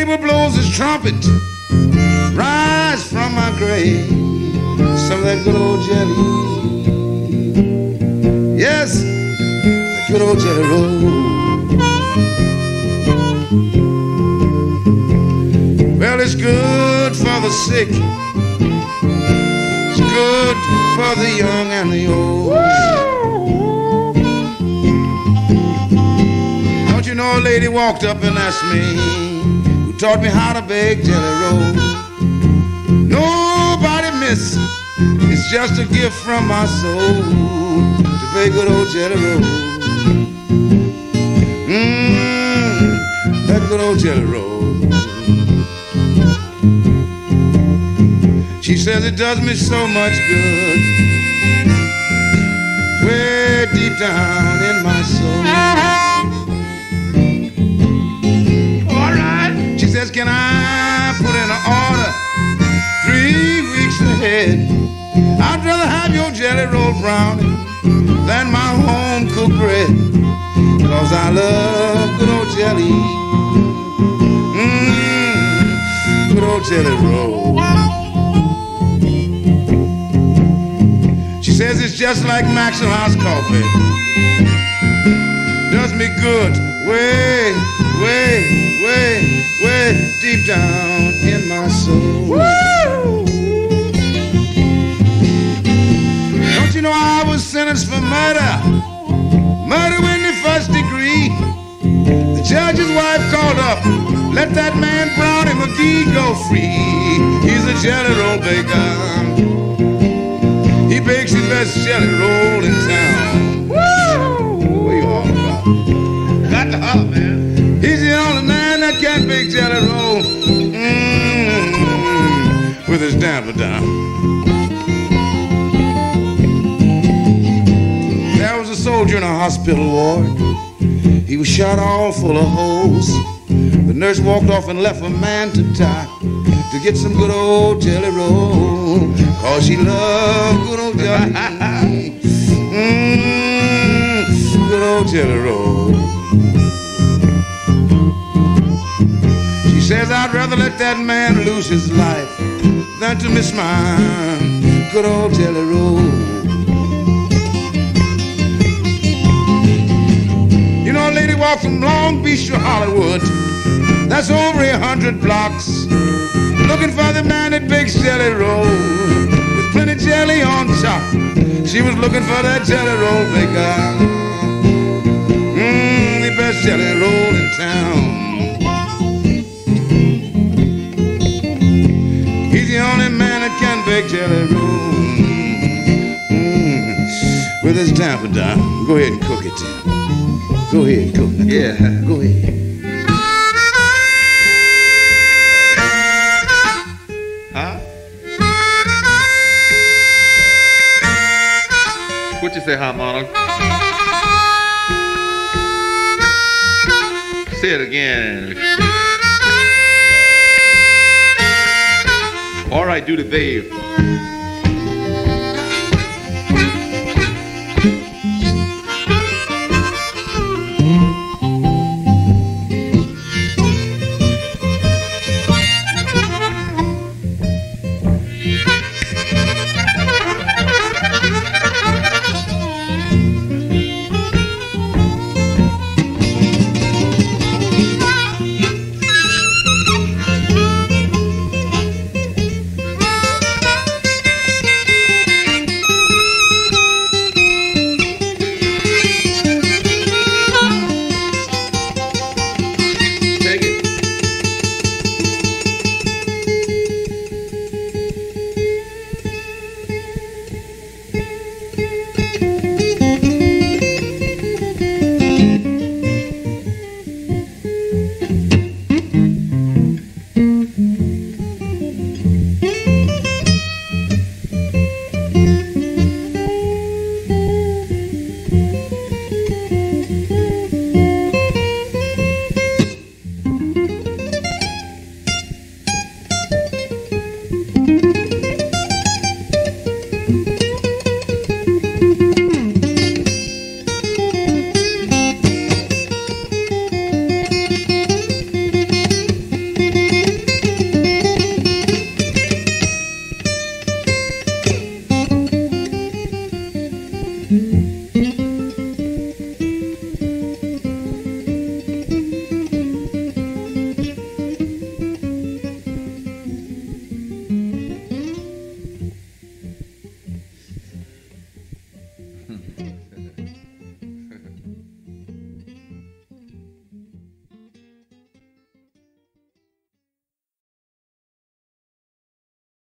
neighbor blows his trumpet, rise from my grave, some of that good old jelly. Yes, that good old jelly roll. Well, it's good for the sick, it's good for the young and the old. Don't you know, a lady walked up and asked me, who taught me how to bake jelly roll. Nobody, miss, it's just a gift from my soul to bake good old jelly roll. That good old jelly roll. She says it does me so much good, way deep down in my soul. All right. She says, can I put in an order 3 weeks ahead? I'd rather have your jelly roll brownie than my home cooked bread, 'cause I love good old jelly, good old jelly roll. She says it's just like Maxwell House coffee, does me good, way, way, way, way deep down in my soul. Woo! Don't you know I was sentenced for murder, murder in the first degree? The judge's wife called up, let that man Brownie McGhee go free. He's a jelly roll baker, he bakes the best jelly roll in town. Woo! What you all about? Got to holler, man. He's the only man that can bake jelly roll with his damper down. There was a soldier in a hospital ward. He was shot all full of holes. The nurse walked off and left a man to die to get some good old jelly roll, 'cause she loved good old jelly. Good old jelly roll. She says, I'd rather let that man lose his life than to miss my good old jelly roll. You know, a lady walked from Long Beach to Hollywood, that's over 100 blocks, looking for the man that bakes jelly roll with plenty jelly on top. She was looking for that jelly roll baker, the best jelly roll in town. He's the only man that can bake jelly roll with his damper down. Go ahead and cook it. Go ahead, cook it. Yeah, go ahead. What you say, harmonica? Say it again. All right, do the babe.